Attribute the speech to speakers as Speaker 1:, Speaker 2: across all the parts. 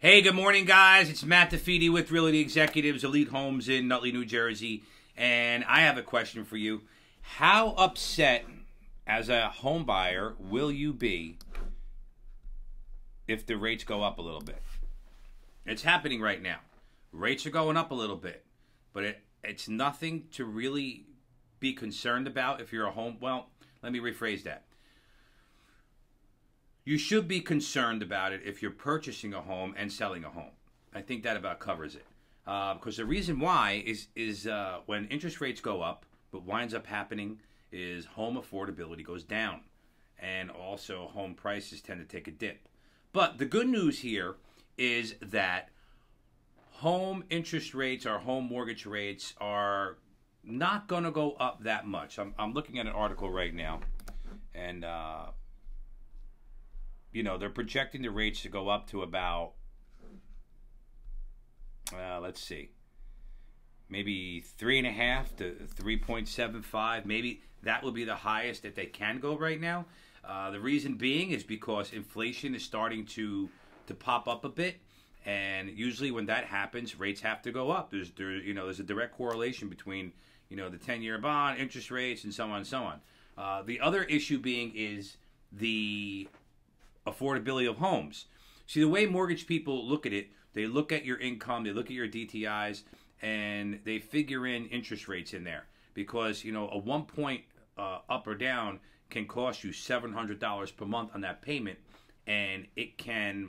Speaker 1: Hey, good morning, guys. It's Matt Fede with Realty Executives, Elite Homes in Nutley, New Jersey. And I have a question for you. How upset as a home buyer will you be if the rates go up a little bit? It's happening right now. Rates are going up a little bit, but it's nothing to really be concerned about if you're a home. Well, let me rephrase that. You should be concerned about it if you're purchasing a home and selling a home. I think that about covers it. Because the reason why is when interest rates go up, what winds up happening is home affordability goes down. And also home prices tend to take a dip. But the good news here is that home interest rates or home mortgage rates are not going to go up that much. I'm looking at an article right now, and they're projecting the rates to go up to about, let's see, maybe 3.5 to 3.75. Maybe that will be the highest that they can go right now. The reason being is because inflation is starting to pop up a bit, and usually when that happens, rates have to go up. There's a direct correlation between the 10-year bond, interest rates, and so on and so on. The other issue being is the affordability of homes. See, the way mortgage people look at it, they look at your income, they look at your DTIs, and they figure in interest rates in there. Because, a 1 point up or down can cost you $700 per month on that payment, and it can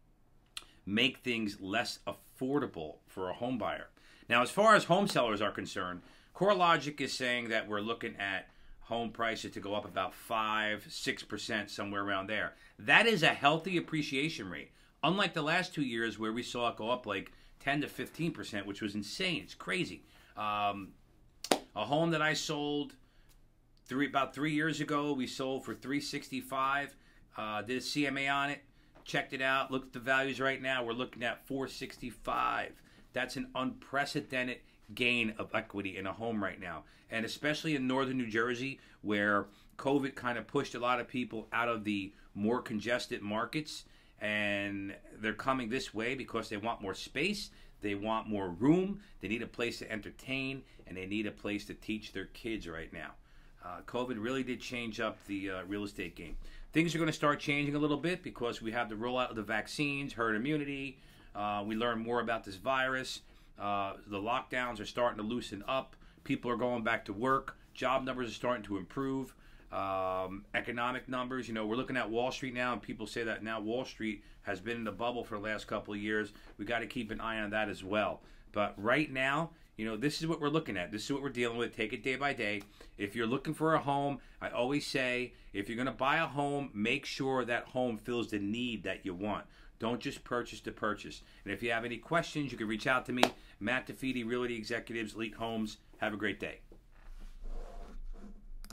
Speaker 1: make things less affordable for a home buyer. Now, as far as home sellers are concerned, CoreLogic is saying that we're looking at home prices to go up about 5-6%, somewhere around there. That is a healthy appreciation rate. Unlike the last 2 years where we saw it go up like 10 to 15%, which was insane. It's crazy. A home that I sold about 3 years ago, we sold for $365. Did a CMA on it, checked it out, looked at the values right now. We're looking at $465. That's an unprecedented gain of equity in a home right now, and especially in northern New Jersey, where COVID kind of pushed a lot of people out of the more congested markets, and they're coming this way because they want more space, they want more room, they need a place to entertain, and they need a place to teach their kids right now. COVID really did change up the real estate game. Things are going to start changing a little bit because we have the rollout of the vaccines, herd immunity. We learn more about this virus. The lockdowns are starting to loosen up. People are going back to work. Job numbers are starting to improve. Economic numbers, we're looking at Wall Street now, and people say that now Wall Street has been in the bubble for the last couple of years. We got to keep an eye on that as well. But right now, this is what we're looking at. This is what we're dealing with. Take it day by day. If you're looking for a home, I always say, if you're going to buy a home, make sure that home fills the need that you want. Don't just purchase to purchase. And if you have any questions, you can reach out to me, Matt Fede, Realty Executives, Elite Homes. Have a great day.